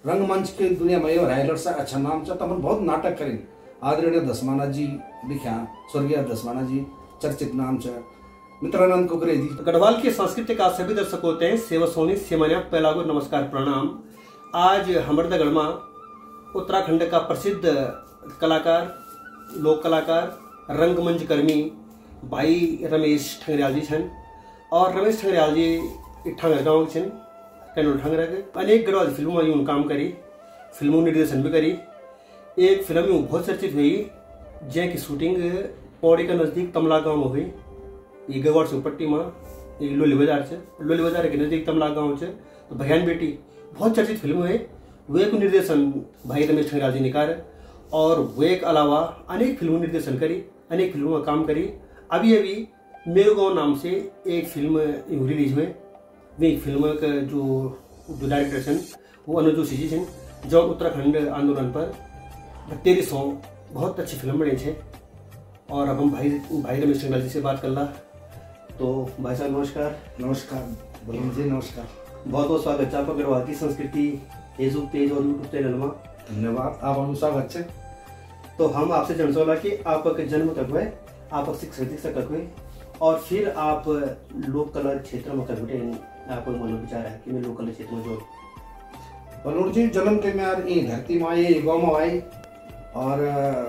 रंगमंच के दुनिया में रायलर से अच्छा नाम था। तमन बहुत नाटक करें। आदरणीय दसमाना जी लिखा, स्वर्गीय दसमाना जी चर्चित नाम छ। मित्रानंद कुकरे जी गढ़वाल की संस्कृति का सभी दर्शक होते हैं सेवा सोनी सेमान्या पहला को नमस्कार प्रणाम। आज हमरदगढ़ में उत्तराखंड का प्रसिद्ध कलाकार, लोक कलाकार, रंगमंच कर्मी भाई रमेश ठंगरियाल जी छन। और रमेश ठंगरियाल जी ठंगर गाँव छन कैनोल ठंगरा के अनेक गढ़वाल फिल्मों में काम करी, फिल्मों निर्देशन भी करी। एक फिल्म में बहुत चर्चित हुई जै की शूटिंग पौड़ी के नजदीक तमला गाँव में हुई। ये गगवाड़ से पट्टी में लोली बाजार के नजदीक तमला गाँव से तो बहन बेटी बहुत चर्चित फिल्म है। वे को निर्देशन भाई रमेश ठंगरियाल जी ने कर और वे के अलावा अनेक फिल्मों निर्देशन करी, अनेक फिल्मों में काम करी। अभी मेरे गाँव नाम से एक फिल्म रिलीज हुए। वे फिल्म का जो डायरेक्टर छन वो अनुज जोशी जी छन, जो उत्तराखंड आंदोलन पर 1300 बहुत अच्छी फिल्म बनी है। और अब हम भाई रमेश ठंगरियाल जी से बात कर ला। तो भाई साहब नमस्कार। नमस्कार बलून जी, नमस्कार। बहुत बहुत स्वागत है आपका गढ़वाल की संस्कृति फेसबुक पेज और यूट्यूब चैनल में। धन्यवाद, आप स्वागत है। तो हम आपसे जानना चाहला कि आपका जन्म कब हुए, आप शिक्षा कब हुए और फिर आप लोक कला क्षेत्र में कब बैठे, आपको मन विचार है कि मैं लोक कला क्षेत्र में जो बलून जी जन्म के मैं ये धरती में आए, गाँव में आई और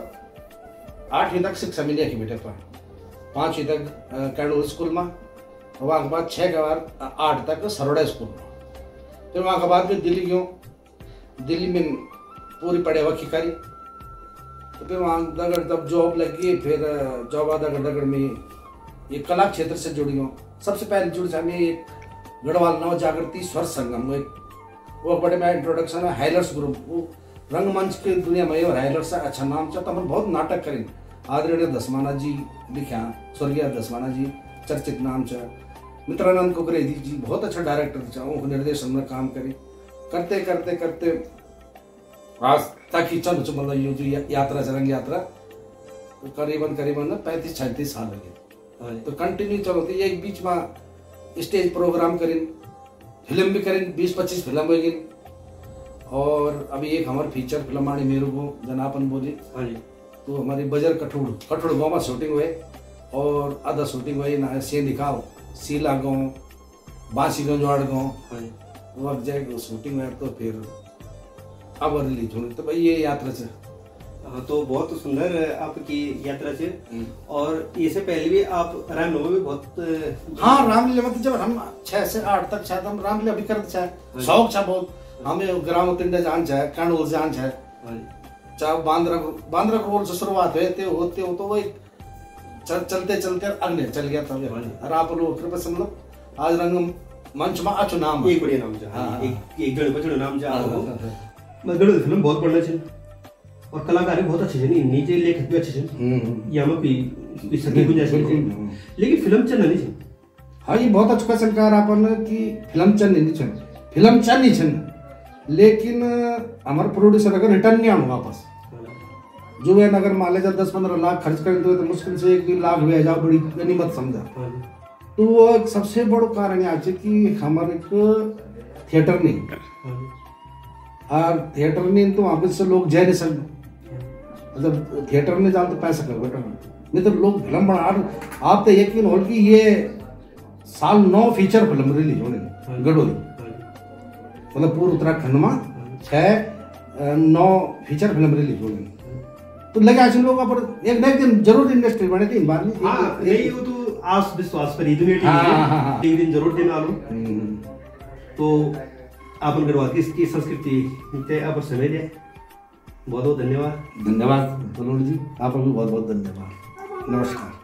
8वीं तक शिक्षा मिली की बेटे पर 5वीं तक कैंडोल स्कूल में, वहाँ के बाद 6 के बाद 8 तक सरोड़ा स्कूल में। फिर वहाँ के बाद में दिल्ली गयो, दिल्ली में पूरी पढ़ाई वकी करी। तो फिर वहाँ दगड़ जब जॉब लगी, फिर जॉब दगड़ में ये कला क्षेत्र से जुड़ी हूँ। सबसे पहले जुड़ था मैं एक गढ़वाल नव जागृति स्वर संगम में, वो बड़े में इंट्रोडक्शन है हाइलर्स ग्रुप। वो रंगमंच के दुनिया में हाइलर्स से अच्छा नाम था। तमन बहुत नाटक करें। आदरणीय दसमाना जी लिखा, स्वर्गीय दसमाना जी चर्चित नाम छ। मित्रानंद कुकरे जी बहुत अच्छा डायरेक्टर थे, उनको निर्देशन में काम करे करते करते करते आज तक ही चल मतलब ये जो यात्रा रंग यात्रा तो करीबन 35-36 साल लगे। तो कंटिन्यू चलो। तो एक बीच में स्टेज प्रोग्राम करें, फिल्म भी करें, 20-25 फिल्म हो गई। और अभी एक हमारे फीचर फिल्म आनी मेरू को जनापन बोली। हाँ जी। तो हमारी बजर कठोड़ गाँव में शूटिंग हुए और आधा शूटिंग हुई ना से दिखाओ सीला गाँव, बांसीगंज वाड़ गाँव वक्त जाएगी शूटिंग हुआ। तो फिर अब रिलीज होनी। तो भाई ये यात्रा से तो बहुत सुंदर आपकी यात्रा से। और इससे पहले भी आप रामलीला में बहुत हाँ रामलीला में जब हम 6 से 8 तक शायद हम रामलीला भी करते चाहे शौक था बहुत। हमें ग्राम तिंडे जान चाहे, कांडोल जान चाहे, चाहे बांद्रा रोल से शुरुआत होते हो तो वही चलते चलते अगले चल गया था। और आप लोग कृपया समझ आज रंग मंच में अच्छो नाम एक बढ़िया नाम जा, एक जड़ बचड़ो नाम जा। मैं गढ़ फिल्म बहुत बढ़िया छे और कलाकार भी बहुत अच्छे छे, नीचे लेखक भी अच्छे छे, यहाँ भी सके गुंजाइश छे, लेकिन फिल्म चल नहीं छे। हाँ ये बहुत अच्छा क्वेश्चन कहा आपन कि फिल्म चल नहीं छे, फिल्म चल नहीं छे, लेकिन हमारे प्रोड्यूसर अगर रिटर्न नहीं आना वापस जो है अगर मान लीजिए 10-15 लाख खर्च करें तो मुश्किल से 1-2 लाख भी आ जाओ, बड़ी गनीमत समझा। तो वो सबसे बड़ा कारण है कि हमारे थिएटर नहीं और थिएटर नहीं तो वहाँ से लोग जा नहीं सकते। मतलब थिएटर में जाओ तो पैसा कर बेटा, नहीं तो लोग फिल्म बना। आप तो यकीन हो कि ये साल 9 फीचर फिल्म रिलीज होने गढ़ोली, मतलब पूरे उत्तराखंड में 6-9 फीचर फिल्म रिलीज होने। तो लगा लोग पर एक दिन जरूर इंडस्ट्री बने थे बार में। हाँ यही वो तो आस विश्वास पर एक दिन जरूर दिन आलू। तो आप गढ़वाल की संस्कृति आप समय दे बहुत बहुत धन्यवाद। धन्यवाद बलून जी, आपको भी बहुत बहुत धन्यवाद। नमस्कार।